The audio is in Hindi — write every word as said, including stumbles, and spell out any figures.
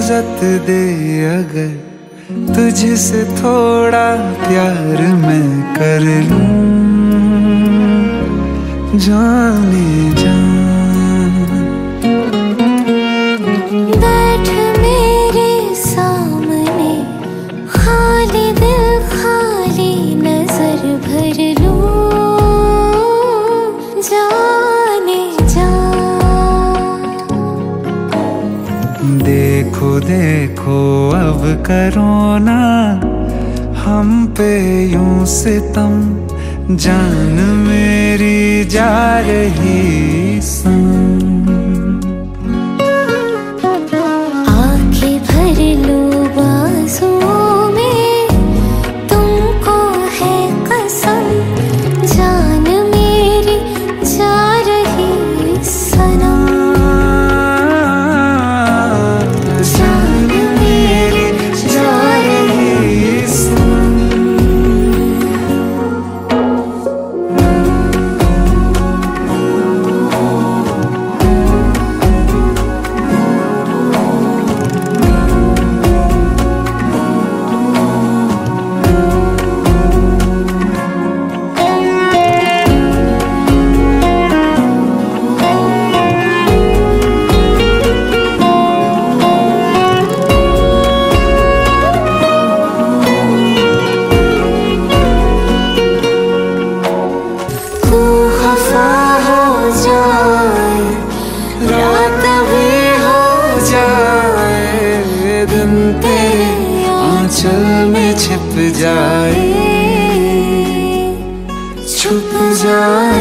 इजाजत दे अगर तुझसे थोड़ा प्यार मैं कर लूं, जाने जा। बैठ मेरे सामने, खाली दिल खाली नजर भर लूं, जाने जा। देखो देखो अब करो ना हम पे यूं सितम, जान मेरी जा रही सनम। आँखें भर लो बाजुओं में, तुमको है कसम, जान मेरी जा रही सनम, जान मेरी जा रही सनम। आंचल में छिप जाए, छुप जाए।